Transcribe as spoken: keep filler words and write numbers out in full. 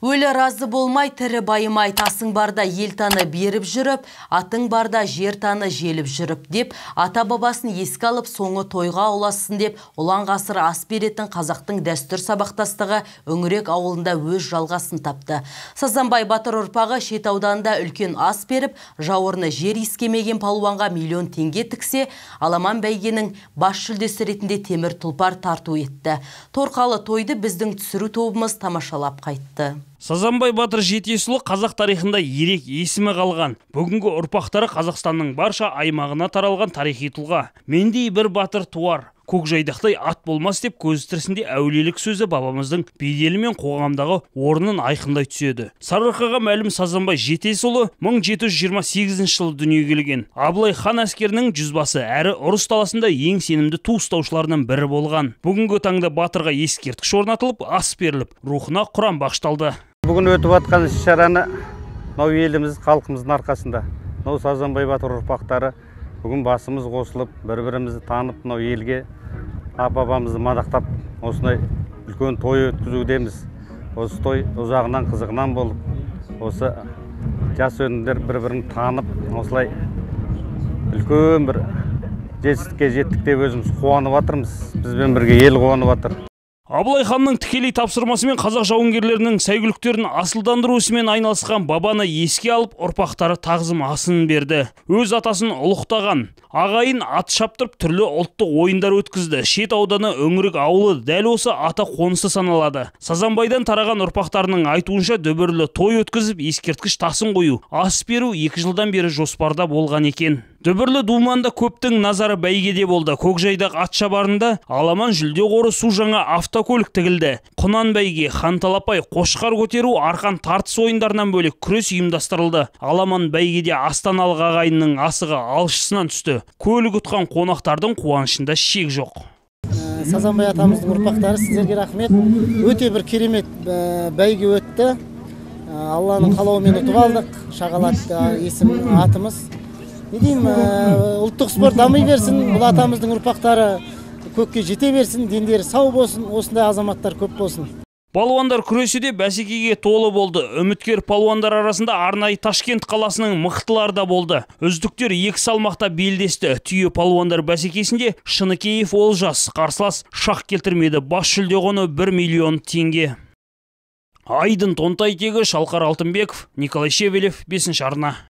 Өлі разы болмай, тірі байымай, тасың барда ел таны беріп жүріп, атың барда жер таны желіп жүріп деп, ата бабасын еске алып, соңы тойға оласын деп, ұлан ғасыр ас беретін қазақтың дәстүр сабақтастығы Өңірек ауылында өз жалғасын тапты. Сазанбай батыр ұрпағы Шет ауданында үлкен ас беріп, жауырны жер искемеген палуанға миллион теңге тіксе, Аламан бәйгенің бас жүлдесі ретінде темір тұлпар тарту етті. Торқалы тойды біздің түсіру тобымыз тамашалап қайтты. Сазанбай батыр Жетесұлы қазақ тарихында ерек есімі қалған. Бүгінгі ұрпақтары Қазақстанның барша аймағына таралған тарихи тұлға. Мендей бір батыр туар, көкжайдақтай ат болмас деп көз тірісінде әулиелік сөзі бабамыздың беделі мен қоғамдағы орнын айқындай түседі. Сарыарқаға мәлім Сазанбай Жетесұлы мың жеті жүз жиырма сегізінші жылы дүниеге келген. Абылай хан әскерінің жүзбасы әрі ұрыс даласында ең сенімді ту ұстаушыларының бірі болған. Бүгінгі таңда батырға ескерткіш орнатылып, ас беріліп, рухына құран бағышталды. Бүгін өтіп атқан іс-шараны мынау еліміз, халқымыздың арқасында, мынау Сазанбай батыр ұрпақтары бүгін басымыз қосылып, бір-бірімізді танып, мынау елге ата-бабамызды мадақтап, осындай үлкен той өткізудеміз. Осы той ұзағынан қызығынан болып, осы жас өнімдер бір-бірін танып, осылай үлкен бір жетістікке жеттік деп өзіміз қуанып жатырмыз. Бізбен бірге ел қуанып жатыр. Абылай ханның тікелей тапсырмасымен қазақ жауынгерлерінің сәйгүліктерін асылдандыру ісімен айналысқан бабаны еске алып, ұрпақтары тағзым асын берді. Өз атасын ұлықтаған, ағайын ат шаптырып түрлі ұлттық ойындар өткізді. Шет ауданы Өңірек ауылы дәл осы ата қонысы саналады. Сазанбайдан тараған ұрпақтарының айтуынша дөбірлі той өткізіп, ескерткіш тасын қою, ас беру екі жылдан бері жоспарда болған екен. Дөбірлі думанда көптің назары бәйгеде болды. Көкжайдақ ат шабарында Аламан жүлде қоры су жаңа автокөлік тігілді. Құнан бәйге, ханталапай, қошқар көтеру, арқан тартыс ойындарынан бөлек күрес ұйымдастырылды. Аламан бәйгеде астаналық ағайынның асығы алшысынан түсті. Көлік ұтқан қонақтардың қуанышында шек жоқ. Сазанбай атамыздың ұрпақтары, сіздерге рахмет. Өте бір керемет бәйге өтті. Алланың қалауымен ұтып алдық. Шағалатты есім атымыз. Не деймін, ұлттық спорт дамый берсін, бұл атамыздың ұрпақтары көкке жете берсін, дендері сау болсын, осындай азаматтар көп болсын. Палуандар күресі де бәсекеге толы болды. Үміткер палуандар арасында арнайы Ташкент қаласының мықтылары да болды. Үздіктер екі салмақта белдесті. Түйе палуандар бәсекесінде Шыныкеев Олжас қарсылас шақ келтірмеді. Бас жүлде құны бір миллион теңге. Айдын Тонтайтегі, Шалқар Алтынбеков, Николай Шевелев, бесінші арна.